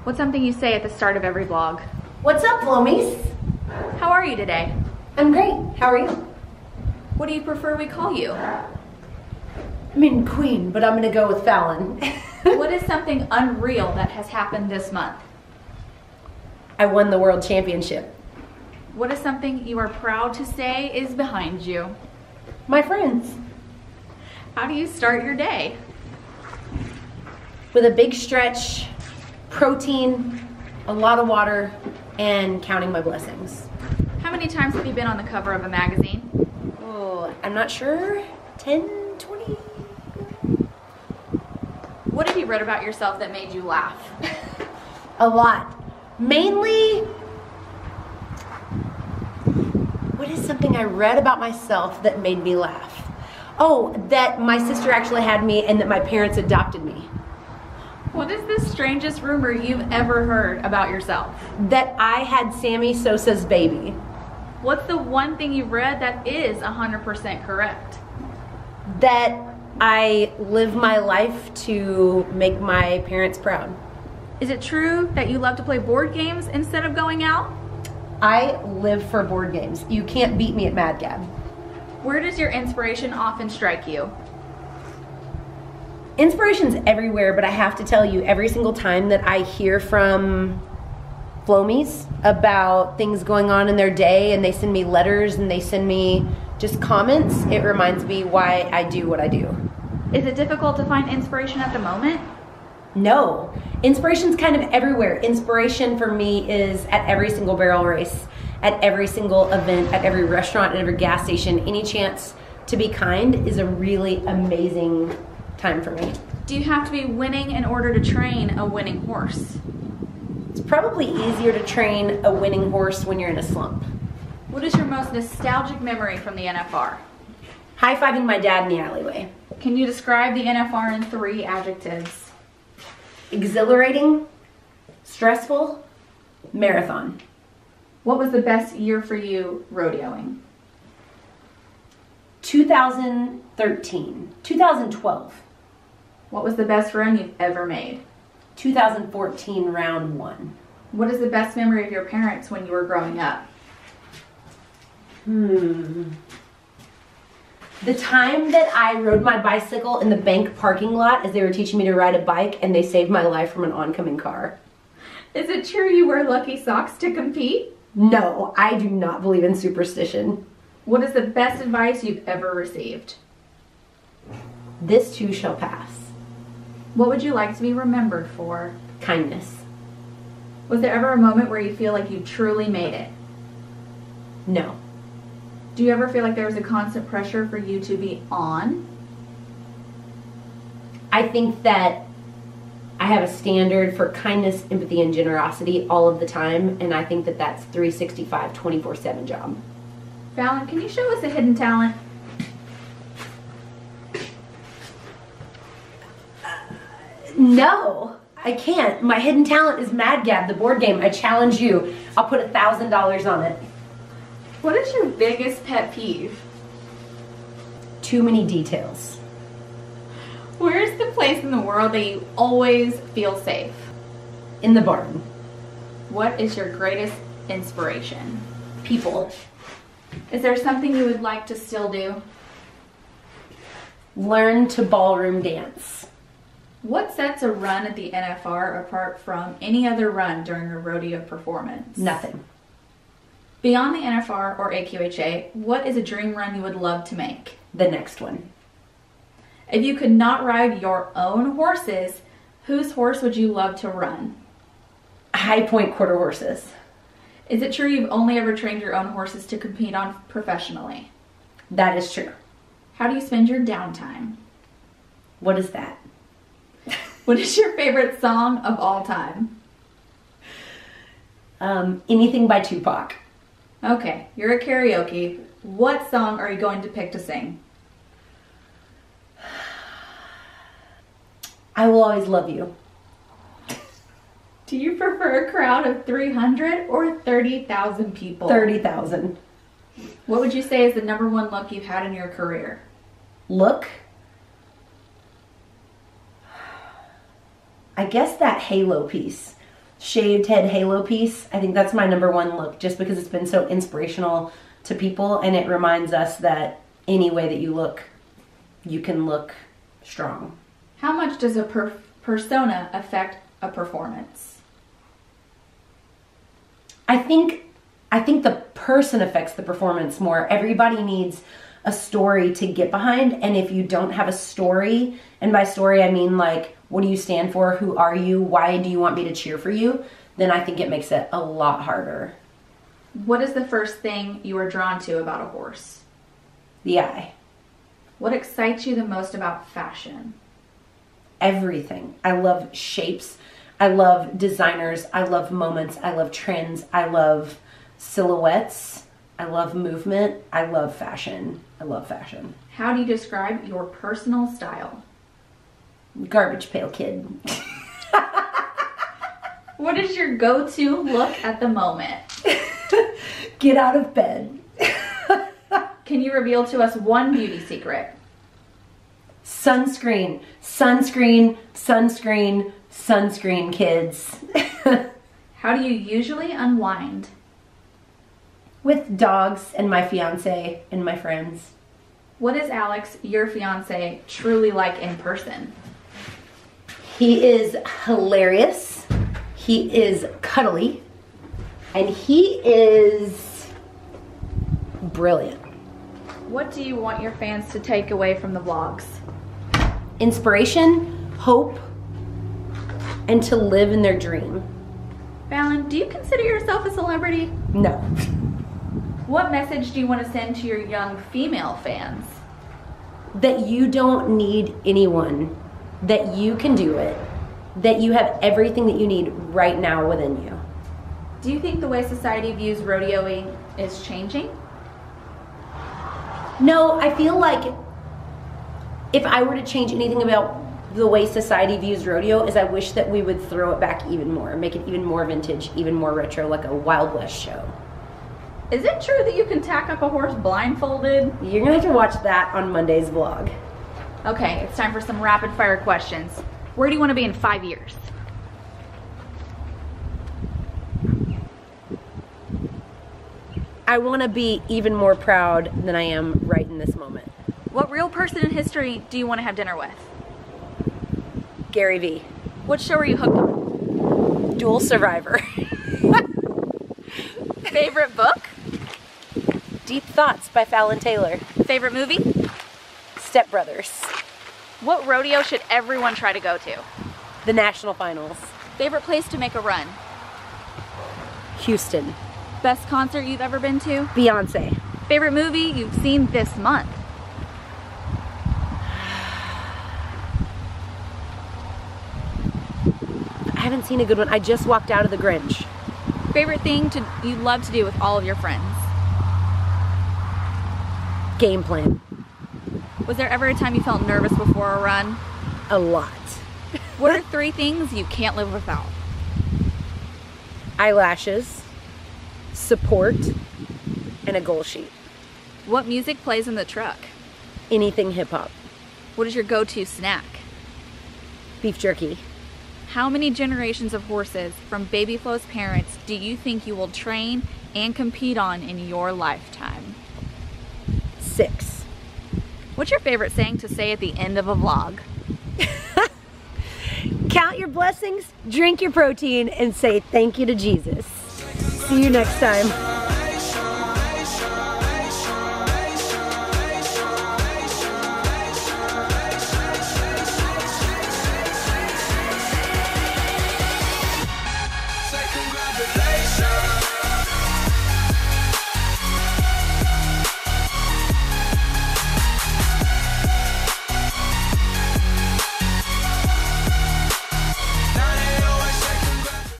What's something you say at the start of every vlog? What's up, Flomies? How are you today? I'm great. How are you? What do you prefer we call you? I mean Queen, but I'm gonna go with Fallon. What is something unreal that has happened this month? I won the world championship. What is something you are proud to say is behind you? My friends. How do you start your day? With a big stretch, protein, a lot of water, and counting my blessings. How many times have you been on the cover of a magazine? Oh, I'm not sure. 10, 20? What have you read about yourself that made you laugh? A lot. Mainly, what is something I read about myself that made me laugh? Oh, that my sister actually had me and that my parents adopted me. What is the strangest rumor you've ever heard about yourself? That I had Sammy Sosa's baby. What's the one thing you've read that is 100% correct? That I live my life to make my parents proud. Is it true that you love to play board games instead of going out? I live for board games. You can't beat me at Mad Gab. Where does your inspiration often strike you? Inspiration's everywhere, but I have to tell you, every single time that I hear from Flomies about things going on in their day and they send me letters and they send me just comments, it reminds me why I do what I do. Is it difficult to find inspiration at the moment? No. Inspiration's kind of everywhere. Inspiration for me is at every single barrel race, at every single event, at every restaurant, at every gas station. Any chance to be kind is a really amazing time for me. Do you have to be winning in order to train a winning horse? It's probably easier to train a winning horse when you're in a slump. What is your most nostalgic memory from the NFR? High-fiving my dad in the alleyway. Can you describe the NFR in 3 adjectives? Exhilarating, stressful, marathon. What was the best year for you rodeoing? 2012. What was the best run you've ever made? 2014, round 1. What is the best memory of your parents when you were growing up? The time that I rode my bicycle in the bank parking lot as they were teaching me to ride a bike and they saved my life from an oncoming car. Is it true you wear lucky socks to compete? No, I do not believe in superstition. What is the best advice you've ever received? This too shall pass. What would you like to be remembered for? Kindness. Was there ever a moment where you feel like you truly made it? No. Do you ever feel like there was a constant pressure for you to be on? I think that I have a standard for kindness, empathy, and generosity all of the time, and I think that that's 365, 24/7 job. Fallon, can you show us a hidden talent? No, I can't. My hidden talent is Mad Gab, the board game. I challenge you. I'll put $1,000 on it. What is your biggest pet peeve? Too many details. Where is the place in the world that you always feel safe? In the barn. What is your greatest inspiration? People. Is there something you would like to still do? Learn to ballroom dance. What sets a run at the NFR apart from any other run during a rodeo performance? Nothing. Beyond the NFR or AQHA, what is a dream run you would love to make? The next one. If you could not ride your own horses, whose horse would you love to run? High Point quarter horses. Is it true you've only ever trained your own horses to compete on professionally? That is true. How do you spend your downtime? What is that? What is your favorite song of all time? Anything by Tupac. Okay, you're at karaoke. What song are you going to pick to sing? I Will Always Love You. Do you prefer a crowd of 300 or 30,000 people? 30,000. What would you say is the #1 look you've had in your career? Look? I guess that halo piece. shaved head halo piece. I think that's my #1 look, just because it's been so inspirational to people, and it reminds us that any way that you look, you can look strong. How much does a persona affect a performance? I think the person affects the performance more. Everybody needs a story to get behind, and if you don't have a story, and by story I mean like, what do you stand for? Who are you? Why do you want me to cheer for you? Then I think it makes it a lot harder. What is the first thing you are drawn to about a horse? The eye. What excites you the most about fashion? Everything. I love shapes. I love designers. I love moments. I love trends. I love silhouettes. I love movement. I love fashion. I love fashion. How do you describe your personal style? Garbage pail kid. What is your go-to look at the moment? Get out of bed. Can you reveal to us one beauty secret? Sunscreen. Sunscreen. Sunscreen. Sunscreen, kids. How do you usually unwind? With dogs and my fiance and my friends. What is Alex, your fiance, truly like in person? He is hilarious. He is cuddly. And he is brilliant. What do you want your fans to take away from the vlogs? Inspiration, hope, and to live in their dream. Fallon, do you consider yourself a celebrity? No. What message do you want to send to your young female fans? That you don't need anyone, that you can do it, that you have everything that you need right now within you. Do you think the way society views rodeoing is changing? No, I feel like if I were to change anything about the way society views rodeo, is I wish that we would throw it back even more, make it even more vintage, even more retro, like a Wild West show. Is it true that you can tack up a horse blindfolded? You're gonna have to watch that on Monday's vlog. Okay, it's time for some rapid fire questions. Where do you want to be in 5 years? I want to be even more proud than I am right in this moment. What real person in history do you want to have dinner with? Gary Vee. What show are you hooked on? Dual Survivor. Favorite book? Deep Thoughts by Fallon Taylor. Favorite movie? Step Brothers. What rodeo should everyone try to go to? The National Finals. Favorite place to make a run? Houston. Best concert you've ever been to? Beyonce. Favorite movie you've seen this month? I haven't seen a good one. I just walked out of The Grinch. Favorite thing you love to do with all of your friends? Game plan. Was there ever a time you felt nervous before a run? A lot. What are 3 things you can't live without? Eyelashes, support, and a goal sheet. What music plays in the truck? Anything hip hop. What is your go-to snack? Beef jerky. How many generations of horses from Baby Flow's parents do you think you will train and compete on in your lifetime? 6. What's your favorite saying to say at the end of a vlog? Count your blessings, drink your protein, and say thank you to Jesus. See you next time.